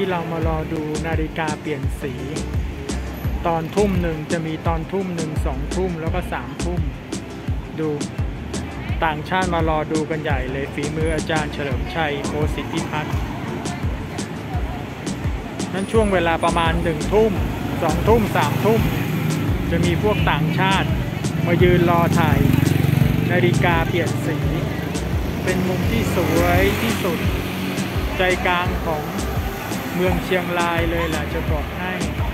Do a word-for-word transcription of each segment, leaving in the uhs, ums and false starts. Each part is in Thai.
เรามารอดูนาฬิกาเปลี่ยนสีตอนทุ่มหนึ่งจะมีตอนทุ่มหนึ่งสองทุ่มแล้วก็สามทุ่มดูต่างชาติมารอดูกันใหญ่เลยฝีมืออาจารย์เฉลิมชัยโคสิทธิพัฒน์นั้นช่วงเวลาประมาณหนึ่งทุ่มสองทุ่มสามทุ่มจะมีพวกต่างชาติมายืนรอถ่ายนาฬิกาเปลี่ยนสีเป็นมุมที่สวยที่สุดใจกลางของเมืองเชียงรายเลยล่ะจะบอกให้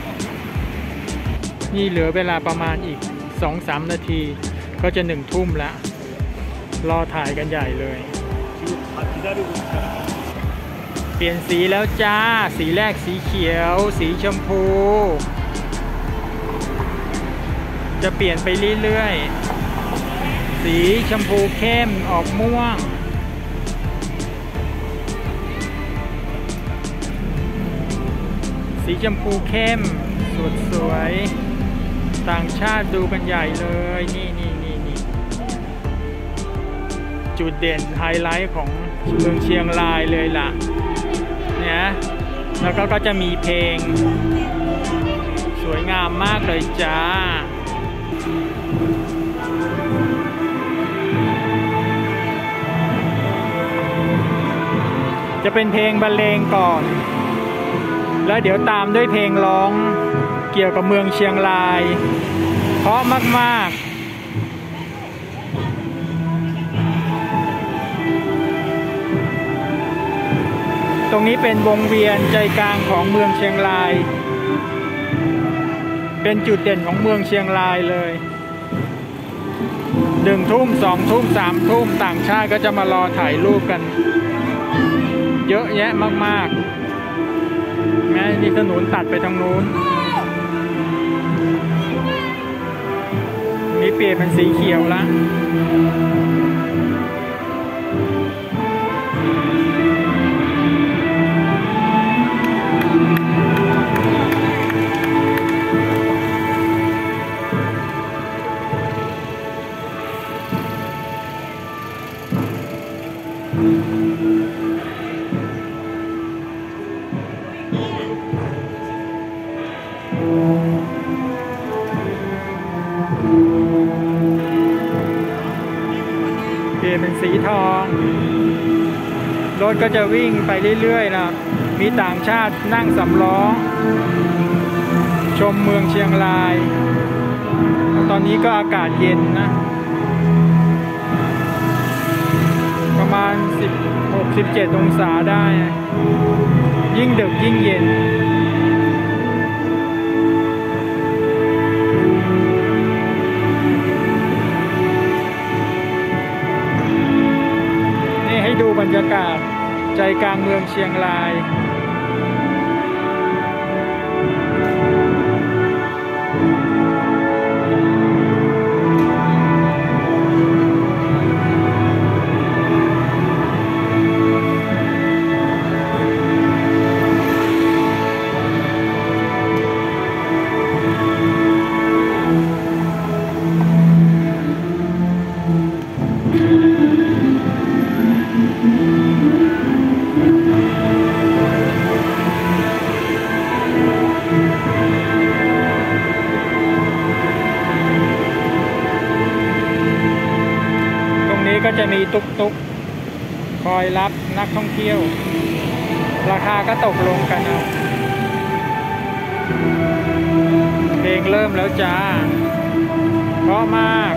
นี่เหลือเวลาประมาณอีก สองถึงสาม นาทีก็จะหนึ่งทุ่มแล้วรอถ่ายกันใหญ่เลยเปลี่ยนสีแล้วจ้าสีแรกสีเขียวสีชมพูจะเปลี่ยนไปเรื่อยๆสีชมพูเข้มออกม่วงสีชมพูเข้มสดสวยต่างชาติดูกันใหญ่เลยนี่นี่นี่นี่จุดเด่นไฮไลท์ของเมืองเชียงรายเลยล่ะเนี่ยแล้วก็ก็จะมีเพลงสวยงามมากเลยจ้าจะเป็นเพลงบรรเลงก่อนแล้วเดี๋ยวตามด้วยเพลงร้องเกี่ยวกับเมืองเชียงรายเพราะมากๆตรงนี้เป็นวงเวียนใจกลางของเมืองเชียงรายเป็นจุดเด่นของเมืองเชียงรายเลยหนึ่งทุ่มสองทุ่มสามทุ่มต่างชาติก็จะมารอถ่ายรูปกันเยอะแยะมากๆแม้นี่ถนนตัดไปทางนู้นนี่เปลี่ยนเป็นสีเขียวละเปลี่ยนเป็นสีทองรถก็จะวิ่งไปเรื่อยๆนะมีต่างชาตินั่งสำล้อชมเมืองเชียงรายตอนนี้ก็อากาศเย็นนะประมาณสิบหก สิบเจ็ดองศาได้ยิ่งดึกยิ่งเย็นนี่ให้ดูบรรยากาศใจกลางเมืองเชียงรายก็จะมีตุ๊กๆคอยรับนักท่องเที่ยวราคาก็ตกลงกันนะเพลงเริ่มแล้วจ้าเพราะมาก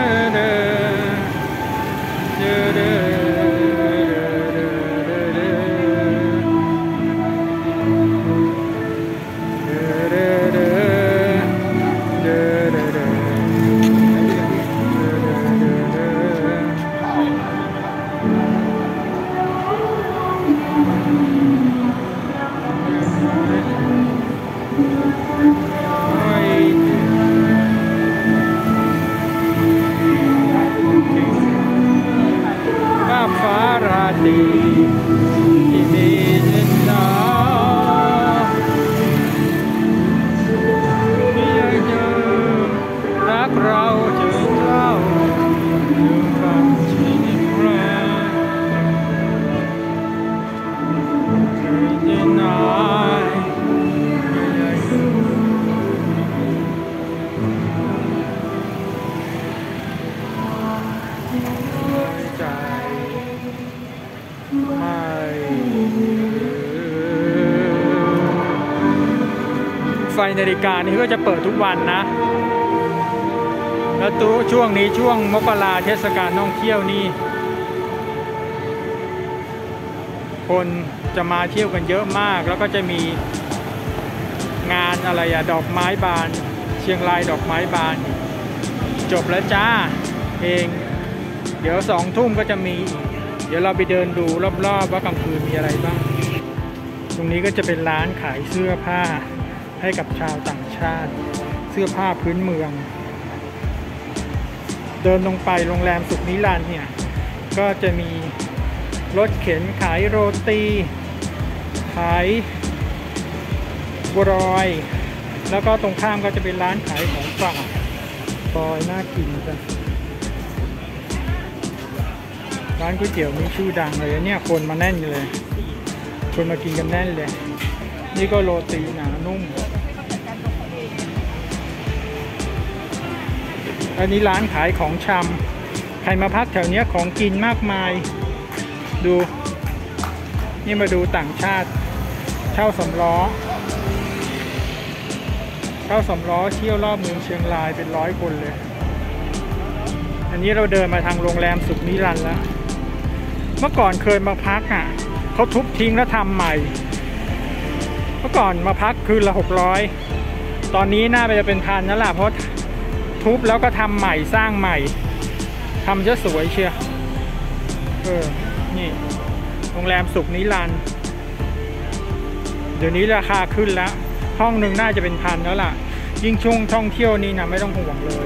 ที่มีจินดาที่ยังเจอรักเราเจอเล่าถึงความจริงแรงที่นายใจไฟนาฬิกานี้ก็จะเปิดทุกวันนะแล้วตัวช่วงนี้ช่วงมกราเทศกาลท่องเที่ยวนี่คนจะมาเที่ยวกันเยอะมากแล้วก็จะมีงานอะไรอะดอกไม้บานเชียงรายดอกไม้บานจบแล้วจ้าเองเดี๋ยวสองทุ่มก็จะมีเดี๋ยวเราไปเดินดูรอบๆว่ากลางคืนมีอะไรบ้างตรงนี้ก็จะเป็นร้านขายเสื้อผ้าให้กับชาวต่างชาติเสื้อผ้าพื้นเมืองเดินลงไปโรงแรมสุขนิรันดร์เนี่ยก็จะมีรถเข็นขายโรตีขายบัวลอยแล้วก็ตรงข้ามก็จะเป็นร้านขายของฝากซอยน่ากินจ้ะร้านก๋วยเตี๋ยวนี้ชื่อดังเลยเนี่ยคนมาแน่นเลยคนมากินกันแน่นเลยนี่ก็โรตีหนานุ่มอันนี้ร้านขายของชำใครมาพักแถวนี้ของกินมากมายดูนี่มาดูต่างชาติเช่าสำล้อเช่าสำล้อเที่ยวรอบเมืองเชียงรายเป็นร้อยคนเลยอันนี้เราเดินมาทางโรงแรมสุขนิรันดร์แล้วเมื่อก่อนเคยมาพักอ่ะเขาทุบทิ้งแล้วทำใหม่เมื่อก่อนมาพักคืนละหกร้อยตอนนี้น่าจะเป็นพันนั่นแหละเพราะทุบแล้วก็ทำใหม่สร้างใหม่ทำจะสวยเชียวเออนี่โรงแรมสุขนิรันดร์เดี๋ยวนี้ราคาขึ้นแล้วห้องหนึ่งน่าจะเป็นพันแล้วล่ะยิ่งช่วงท่องเที่ยวนี้นะไม่ต้องห่วงเลย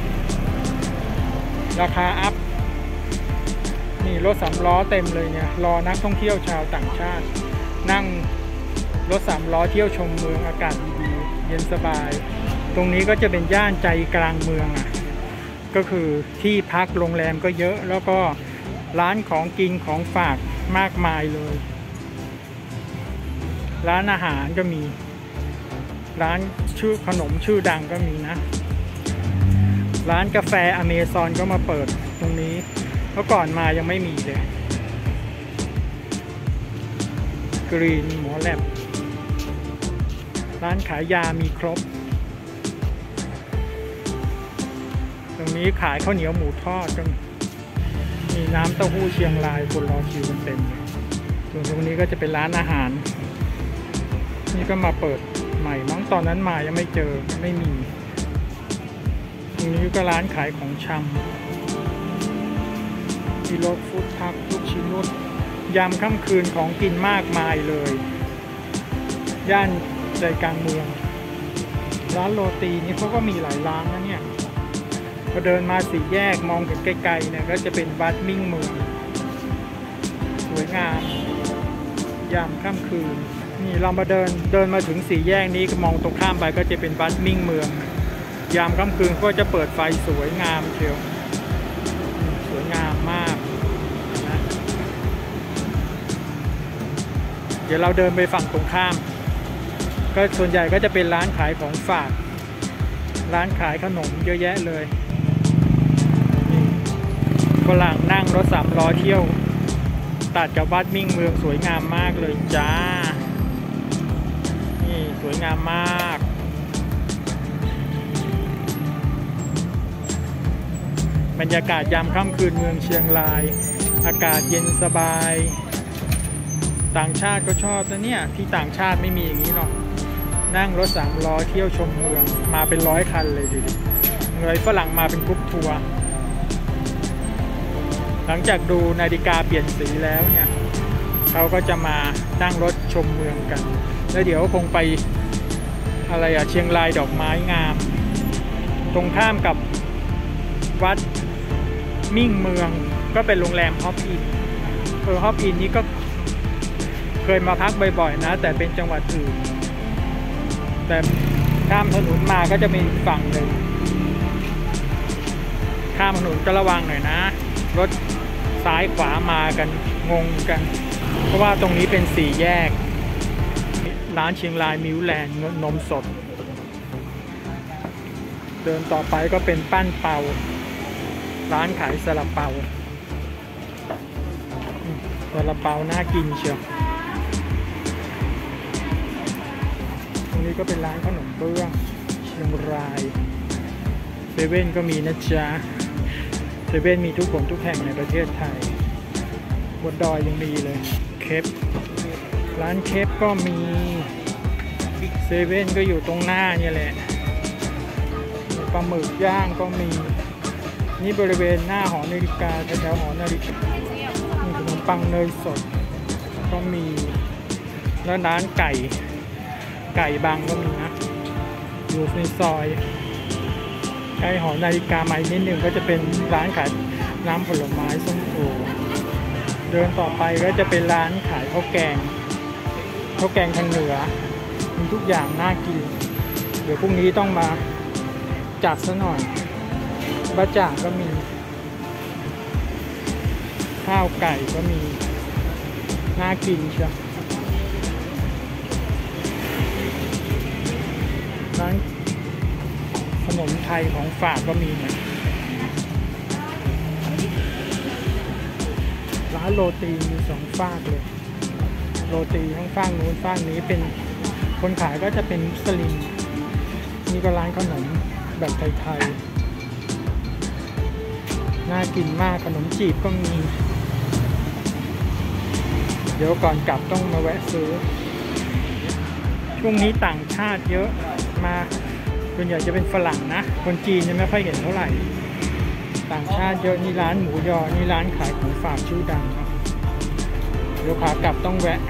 ราคาอัพนี่รถสามล้อเต็มเลยเนี่ยรอนักท่องเที่ยวชาวต่างชาตินั่งรถสามล้อเที่ยวชมเมืองอากาศดีๆเย็นสบายตรงนี้ก็จะเป็นย่านใจกลางเมืองอ่ะก็คือที่พักโรงแรมก็เยอะแล้วก็ร้านของกินของฝากมากมายเลยร้านอาหารก็มีร้านชื่อขนมชื่อดังก็มีนะร้านกาแฟอเมซอนก็มาเปิดตรงนี้เมื่อก่อนมายังไม่มีเลยกรีนหมอแลบร้านขายยามีครบตรงนี้ขายข้าวเหนียวหมูทอดก็มีน้ำเต้าหู้เชียงรายคนรอคิวกันเต็มเลยส่วนตรงนี้ก็จะเป็นร้านอาหารนี่ก็มาเปิดใหม่มั้งตอนนั้นมายังไม่เจอไม่มีตรงนี้ก็ร้านขายของชำมีรถฟู้ดทักลูกชิ้นนุ่นยามค่ำคืนของกินมากมายเลยย่านใจกลางเมืองร้านโรตีนี่เขาก็มีหลายร้านนะเนี่ยพอเดินมาสี่แยกมองเห็นไกลๆเนี่ยก็จะเป็นวัดมิ่งเมืองสวยงามยามค่ำคืนนี่เรามาเดินเดินมาถึงสี่แยกนี้ก็มองตรงข้ามไปก็จะเป็นวัดมิ่งเมืองยามค่ำคืนก็จะเปิดไฟสวยงามเชียวสวยงามมากนะเดี๋ยวเราเดินไปฝั่งตรงข้ามก็ส่วนใหญ่ก็จะเป็นร้านขายของฝากร้านขายขนมเยอะแยะเลยฝรั่งนั่งรถสามล้อเที่ยวตัดกับวัดมิ่งเมืองสวยงามมากเลยจ้านี่สวยงามมากบรรยากาศยามค่ำคืนเมืองเชียงรายอากาศเย็นสบายต่างชาติก็ชอบนะเนี่ยที่ต่างชาติไม่มีอย่างนี้หรอกนั่งรถสามล้อเที่ยวชมเมืองมาเป็นร้อยคันเลยดูดิเลยฝรั่งมาเป็นกรุ๊ปทัวร์หลังจากดูนาฬิกาเปลี่ยนสีแล้วเนี่ยเขาก็จะมานั่งรถชมเมืองกันแล้วเดี๋ยวคงไปอะไรอะเชียงรายดอกไม้งามตรงข้ามกับวัดมิ่งเมืองก็เป็นโรงแรมฮอปอินเออฮอปอินนี้ก็เคยมาพักบ่อยๆนะแต่เป็นจังหวัดอื่นแต่ข้ามถนนมาก็จะมีฝั่งหนึ่งข้ามถนนก็ระวังหน่อยนะรถซ้ายขวามากันงงกันเพราะว่าตรงนี้เป็นสี่แยกร้านเชียงรายมิวแลนด์นมสดเดินต่อไปก็เป็นปั้นเปาร้านขายซาลาเปาซาลาเปาน่ากินเชียวตรงนี้ก็เป็นร้านขนมเบื้องเชียงรายเซเว่นก็มีนะจ๊ะเซเว่นมีทุกคนทุกแห่งในประเทศไทยบนดอยยังมีเลยเคปร้านเคปก็มีเซเว่นก็อยู่ตรงหน้าเนี่ยแหละปลาหมึกย่างก็มีนี่บริเวณหน้าหอนาฬิกาแถวหอนาฬิกามีขนมปังเนยสดก็มีแล้วร้านไก่ไก่บางก็มีนะอยู่ในซอยใกล้หอนาฬิกาใหม่นิดนึงก็จะเป็นร้านขายน้ำผลไม้ส้มโอเดินต่อไปก็จะเป็นร้านขายข้าวแกงข้าวแกงทางเหนือมีทุกอย่างน่ากินเดี๋ยวพรุ่งนี้ต้องมาจัดซะหน่อยบะจ่างก็มีข้าวไก่ก็มีน่ากินเชียวร้านขนมไทยของฝากก็มีเนี่ยร้านโรตีมีสองฝากเลยโรตีทั้งฝากนู้นฝากนี้เป็นคนขายก็จะเป็นมุสลิมนี่ก็ร้านขนมแบบไทยๆน่ากินมากขนมจีบก็มีเดี๋ยวก่อนกลับต้องมาแวะซื้อช่วงนี้ต่างชาติเยอะมาส่วนใหญ่จะเป็นฝรั่งนะคนจีนยังไม่ค่อยเห็นเท่าไหร่ต่างชาติเยอะนี่ร้านหมูยอนี่ร้านขายของฝากชื่อดังนะเดี๋ยวขากลับต้องแวะ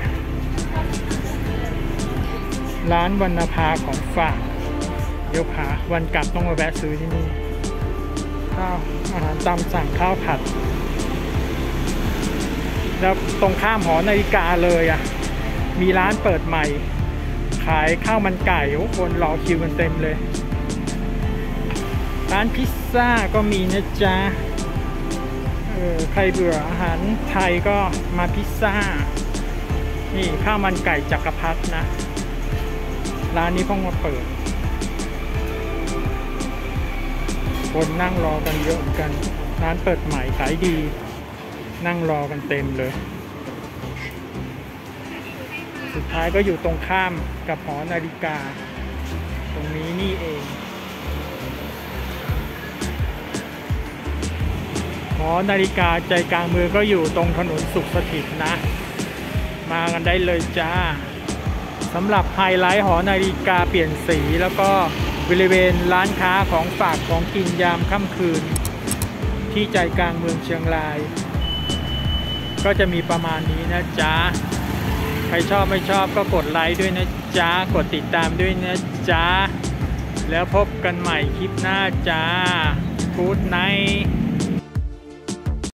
ร้านวรรณภาของฝากเดี๋ยวขาวันกลับต้องมาแวะซื้อที่นี่ข้าวอาหารตามสั่งข้าวผัดแล้วตรงข้ามหอนาฬิกาเลยอ่ะมีร้านเปิดใหม่ขายข้าวมันไก่โอ้คนรอคิวกันเต็มเลยร้านพิซซ่าก็มีนะจ๊ะเออใครเบื่ออาหารไทยก็มาพิซซ่านี่ข้าวมันไก่จักรพรรดินะร้านนี้เพิ่งมาเปิดคนนั่งรอกันเยอะกันร้านเปิดใหม่ขายดีนั่งรอกันเต็มเลยสุดท้ายก็อยู่ตรงข้ามกับหอนาฬิกาตรงนี้นี่เองหอนาฬิกาใจกลางเมืองก็อยู่ตรงถนนสุขสถิตนะมากันได้เลยจ้าสำหรับไฮไลท์หอนาฬิกาเปลี่ยนสีแล้วก็บริเวณร้านค้าของฝากของกินยามค่ำคืนที่ใจกลางเมืองเชียงรายก็จะมีประมาณนี้นะจ๊ะใครชอบไม่ชอบก็กดไลค์ด้วยนะจ๊ะกดติดตามด้วยนะจ๊ะแล้วพบกันใหม่คลิปหน้าจ้ากู๊ดไนท์